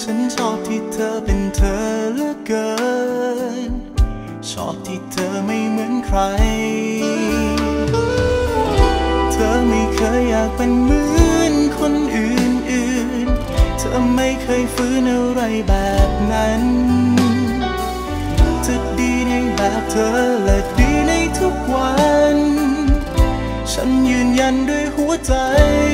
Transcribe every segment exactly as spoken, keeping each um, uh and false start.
ฉันชอบที่เธอเป็นเธอเหลือเกินชอบที่เธอไม่เหมือนใครเธอไม่เคยอยากเป็นเหมือนคนอื่นๆเธอไม่เคยฝืนอะไรแบบนั้นเธอดีในแบบเธอและดีในทุกวันฉันยืนยันด้วยหัวใจ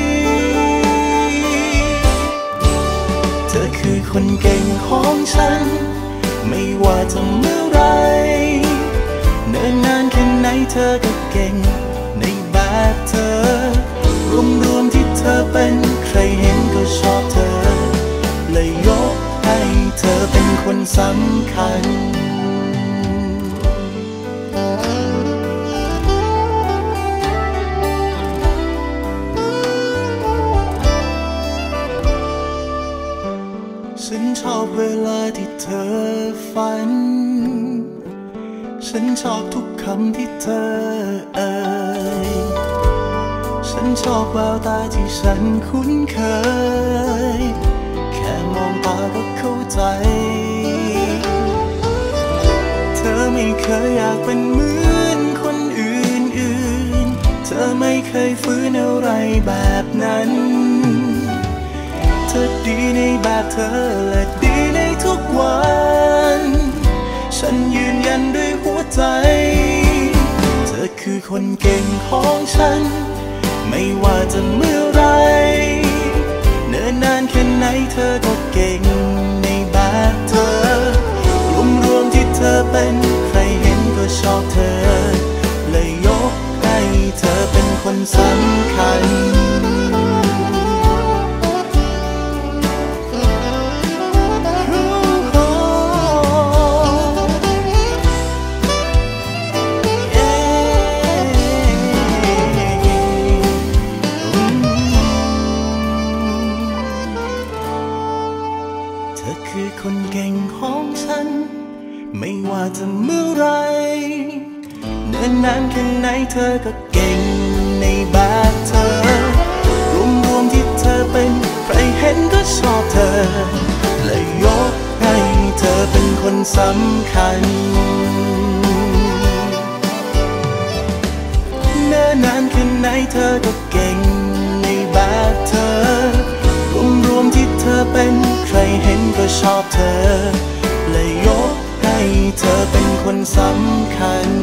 เธอคือคนเก่งของฉันไม่ว่าจะเมื่อไรเนิ่นนานแค่ไหนเธอก็เก่งในแบบเธอรวมรวมที่เธอเป็นใครเห็นก็ชอบเธอเลยยกให้เธอเป็นคนสำคัญฉันชอบเวลาที่เธอฝันฉันชอบทุกคำที่เธอเอ่ยฉันชอบแววตาที่ฉันคุ้นเคยแค่มองตาก็เข้าใจเธอไม่เคยอยากเป็นเหมือนคนอื่นๆเธอไม่เคยฝืนอะไรแบบนั้นเธอดีในแบบเธอและดีในทุกวันฉันยืนยันด้วยหัวใจเธอคือคนเก่งของฉันไม่ว่าจะเมื่อไรเนิ่นนานแค่ไหนเธอก็เก่งในแบบเธอรวมรวมที่เธอเป็นใครเห็นก็ชอบเธอเลยยกให้เธอเป็นคนสำคัญเธอคือคนเก่งของฉันไม่ว่าจะเมื่อไรเนิ่นนานแค่ไหนเธอก็เก่งในแบบเธอรวมรวมที่เธอเป็นใครเห็นก็ชอบเธอเลยยกให้เธอเป็นคนสำคัญเนิ่นนานแค่ไหนเธอก็เก่งในแบบเธอรวมรวมที่เธอเป็นใครเห็นก็ชอบเธอเลยยกให้เธอเป็นคนสำคัญ